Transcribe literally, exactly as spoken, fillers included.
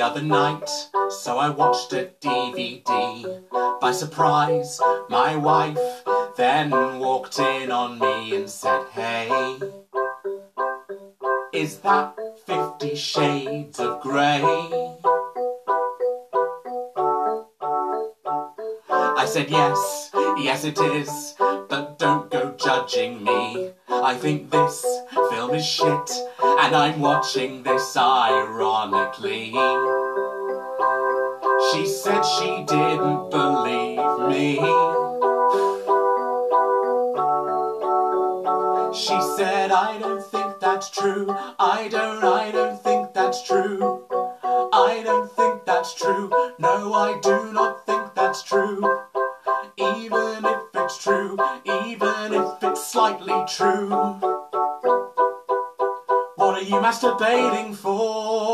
other night, so I watched a D V D. By surprise, my wife then walked in on me and said, "Hey, is that Fifty Shades of Grey?" I said, "Yes, yes it is, but don't go judging me. I think this film is shit, and I'm watching this ironically." She said she didn't believe me. She said, "I don't think that's true. I don't, I don't think that's true. I don't think that's true. No, I do not think that's true. Even if it's true, even if it's slightly true. What are you masturbating for?"